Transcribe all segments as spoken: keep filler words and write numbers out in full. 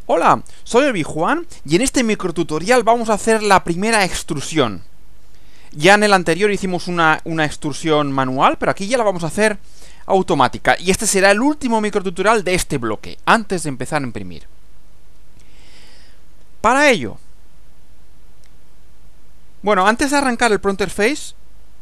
Hola, soy Obi-Juan y en este microtutorial vamos a hacer la primera extrusión. Ya en el anterior hicimos una, una extrusión manual, pero aquí ya la vamos a hacer automática. Y este será el último microtutorial de este bloque, antes de empezar a imprimir. Para ello... Bueno, antes de arrancar el Pronterface,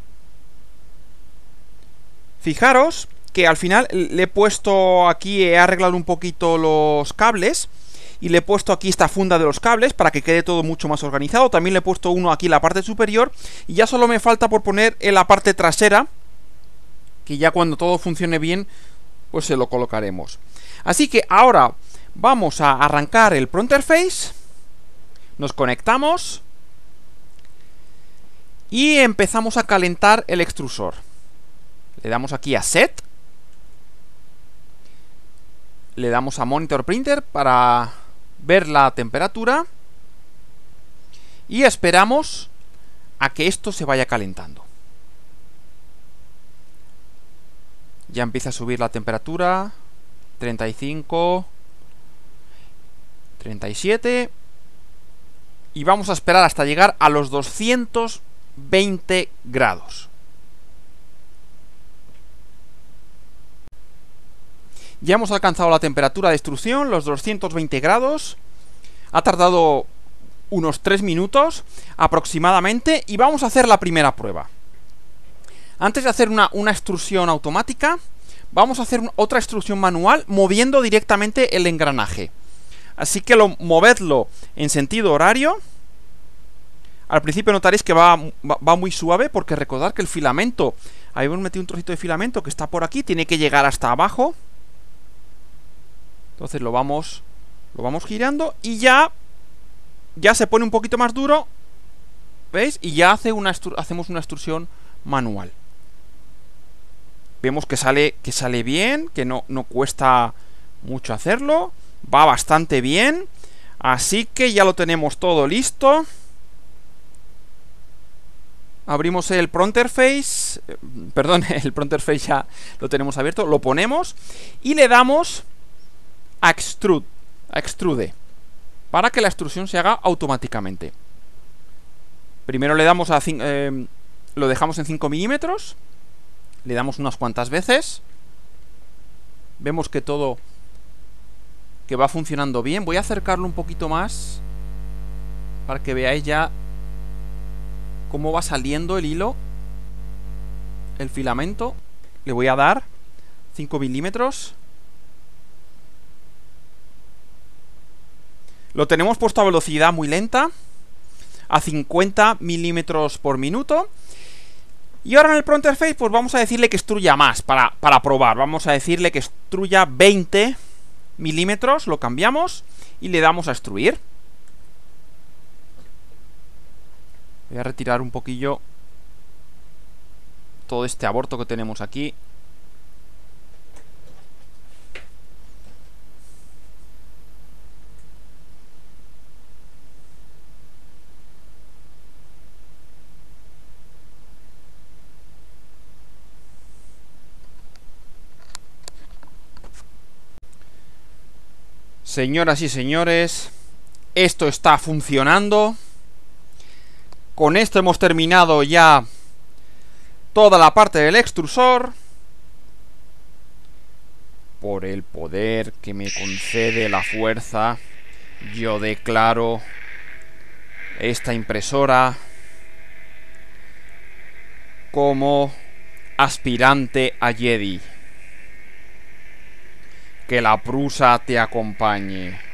fijaros que al final le he puesto aquí, he arreglado un poquito los cables y le he puesto aquí esta funda de los cables para que quede todo mucho más organizado. También le he puesto uno aquí en la parte superior y ya solo me falta por poner en la parte trasera, que ya cuando todo funcione bien pues se lo colocaremos. Así que ahora vamos a arrancar el Pronterface, nos conectamos y empezamos a calentar el extrusor. Le damos aquí a Set, le damos a Monitor Printer para ver la temperatura y esperamos a que esto se vaya calentando. Ya empieza a subir la temperatura, treinta y cinco, treinta y siete, y vamos a esperar hasta llegar a los doscientos veinte grados. Ya hemos alcanzado la temperatura de extrusión, los doscientos veinte grados. Ha tardado unos tres minutos aproximadamente y vamos a hacer la primera prueba. Antes de hacer una, una extrusión automática, vamos a hacer otra extrusión manual moviendo directamente el engranaje. Así que lo, movedlo en sentido horario. Al principio notaréis que va, va, va muy suave, porque recordad que el filamento, ahí hemos metido un trocito de filamento que está por aquí, tiene que llegar hasta abajo. Entonces lo vamos lo vamos girando y ya ya se pone un poquito más duro, ¿veis? Y ya hace una hacemos una extrusión manual. Vemos que sale que sale bien, que no, no cuesta mucho hacerlo, va bastante bien. Así que ya lo tenemos todo listo. Abrimos el Pronterface, eh, perdón, el Pronterface ya lo tenemos abierto, lo ponemos y le damos a Extrude, a Extrude, para que la extrusión se haga automáticamente. Primero le damos a eh, lo dejamos en cinco milímetros, le damos unas cuantas veces, vemos que todo que va funcionando bien. Voy a acercarlo un poquito más para que veáis ya cómo va saliendo el hilo, el filamento. Le voy a dar cinco milímetros. Lo tenemos puesto a velocidad muy lenta, a cincuenta milímetros por minuto. Y ahora en el Pronterface pues vamos a decirle que extruya más para, para probar. Vamos a decirle que extruya veinte milímetros, lo cambiamos y le damos a extruir. Voy a retirar un poquillo todo este aborto que tenemos aquí. Señoras y señores, esto está funcionando. Con esto hemos terminado ya toda la parte del extrusor. Por el poder que me concede la fuerza, yo declaro esta impresora como aspirante a Jedi. Que la Prusa te acompañe.